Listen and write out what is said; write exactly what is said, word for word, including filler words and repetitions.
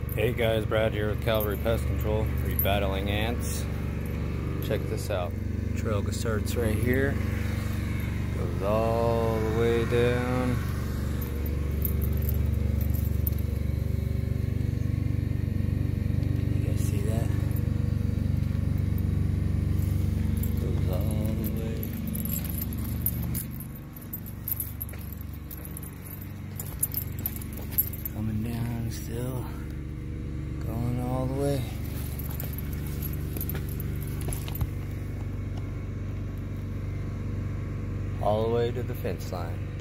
Hey guys, Brad here with Cavalry Pest Control, rebattling ants. Check this out. Trail starts right here, goes all the way down. You guys see that? Goes all the way. Coming down still. Going all the way. All the way to the fence line.